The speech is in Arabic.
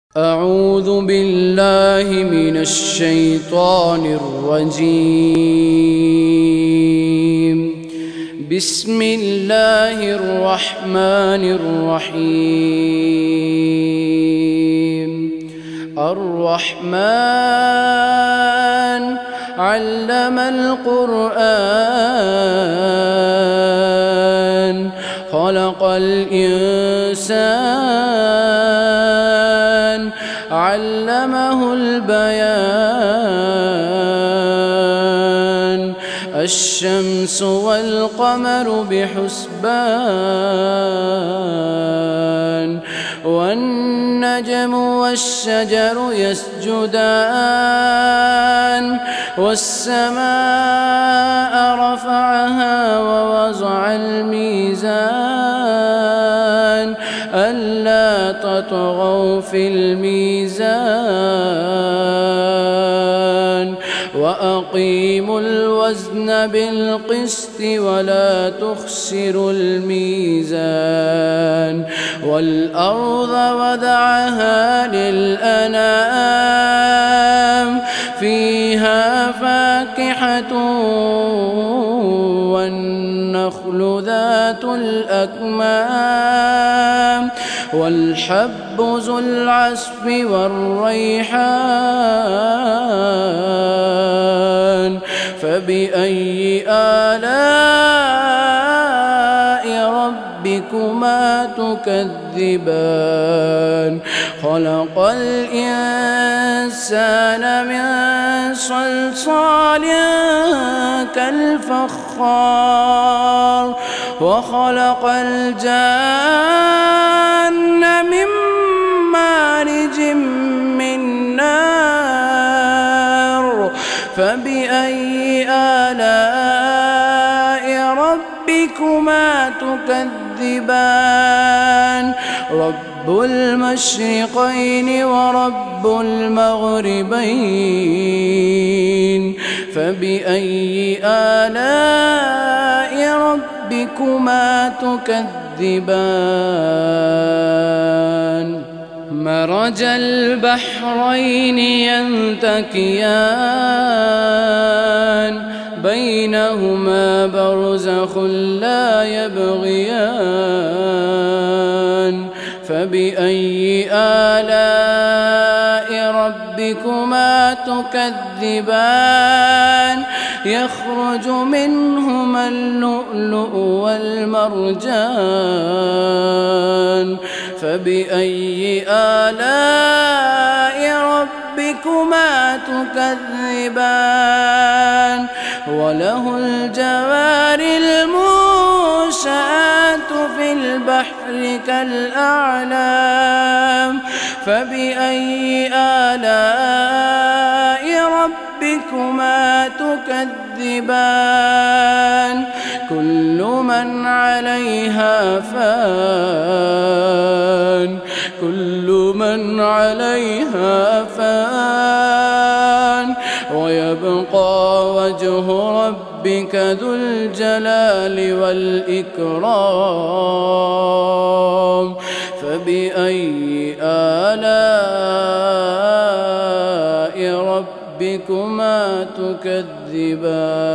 أعوذ بالله من الشيطان الرجيم. بسم الله الرحمن الرحيم. الرحمن علم القرآن خلق الإنسان علمه البيان. الشمس والقمر بحسبان والنجم والشجر يسجدان والسماء رفعها ووضع الميزان ألا تطغوا في الميزان وأقيموا الوزن بالقسط ولا تخسروا الميزان. والأرض وضعها للأنام فيها فاكهة والنخل ذات الأكمام والحب ذو العصف والريحان. فبأي آلاء ربكما تكذبان؟ خلق الإنسان من صلصال كالفخار وخلق الجان من مارج من نار. فبأي آلاء ربكما تكذبان؟ رب المشرقين ورب المغربين. فبأي آلاء ربكما تكذبان؟ مرج البحرين يلتقيان بينهما برزخ لا يبغيان. فبأي آلاء ربكما تكذبان؟ يخرج منهما اللؤلؤ والمرجان. فبأي آلاء ربكما تكذبان؟ وله الجوار المنشآت في البحر كالأعلام. فبأي آلاء ربكما تكذبان؟ كل من عليها فان. كل من عليها فان ويبقى وجه ربك ذو الجلال والإكرام. فبأي آلاء ربكما تكذبان؟